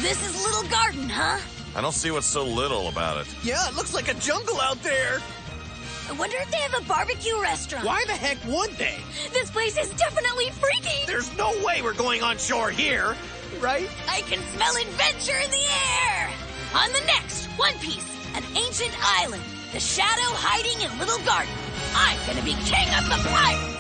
This is Little Garden, huh? I don't see what's so little about it. Yeah, it looks like a jungle out there. I wonder if they have a barbecue restaurant. Why the heck would they? This place is definitely freaky. There's no way we're going on shore here, right? I can smell adventure in the air. On the next One Piece, an ancient island, the shadow hiding in Little Garden. I'm gonna be king of the pirates.